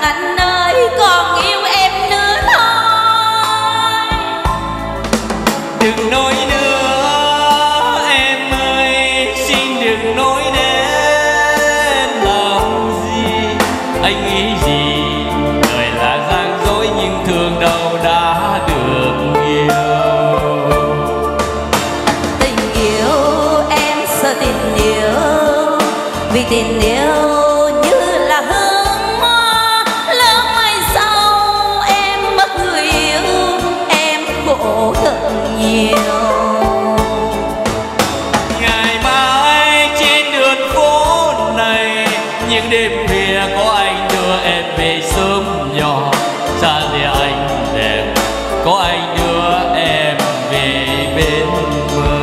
anh ơi còn yêu em nữa thôi. Đừng nói nữa em ơi, xin đừng nói đến làm gì. Anh nghĩ gì đời là gian dối nhưng thương đâu đã được yêu. Tình yêu em sợ tình yêu, vì tình yêu như là hương hoa, lỡ mai sau em mất người yêu em khổ thật nhiều. Ngày mai trên đường phố này, những đêm khuya có anh đưa em về sớm nhỏ, xa lìa anh đẹp có anh đưa em về bên bờ.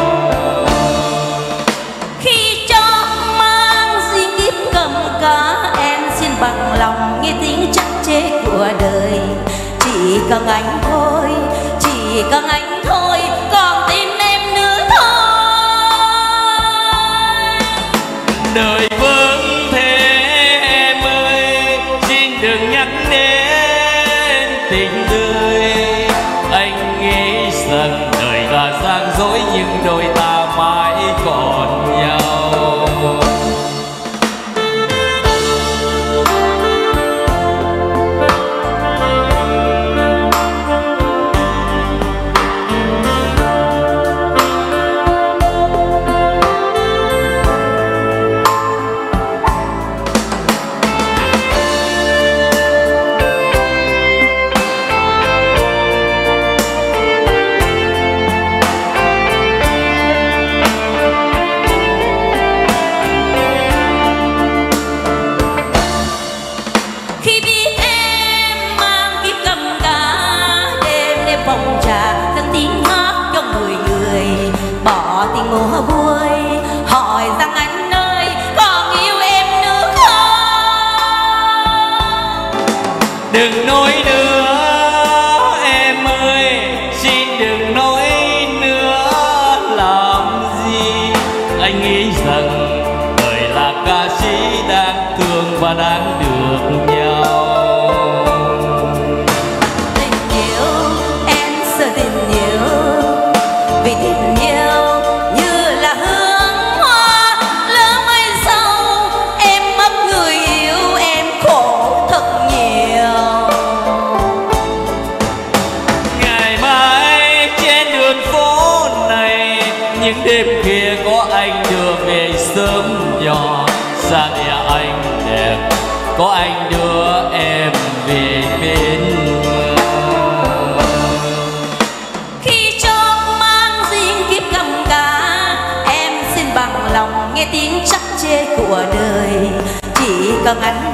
Khi cho mang riêng kiếp cầm cá, em xin bằng lòng nghe tiếng chắc chế của đời. Chỉ cần anh thôi, chỉ cần anh thôi, còn tìm em nữa thôi. Đời vẫn thế em ơi, xin đừng nhắc đến tình tươi. Anh nghĩ rằng đời là gian dối nhưng đôi ta mãi còn nhau. Khi biết em mang kiếp cầm cá, đêm đêm phòng trà dâng tiếng hát cho người bỏ tình mùa vui, hỏi rằng anh ơi còn yêu em nữa không. Đừng nói nữa em ơi, xin đừng nói nữa làm gì. Anh nghĩ rằng đời là ca sĩ đáng thương và đáng được nhau. Tình yêu em sợ tình yêu, vì tình yêu như là hương hoa, lỡ mai sau em mất người yêu em khổ thật nhiều. Ngày mai trên đường phố này, những đêm khuya có anh đưa về sớm nhỏ, xa lìa anh đẹp có anh đưa em về bên bờ. Khi cho mang riêng kiếp cầm cá, em xin bằng lòng nghe tiếng chắc chê của đời. Chỉ cần anh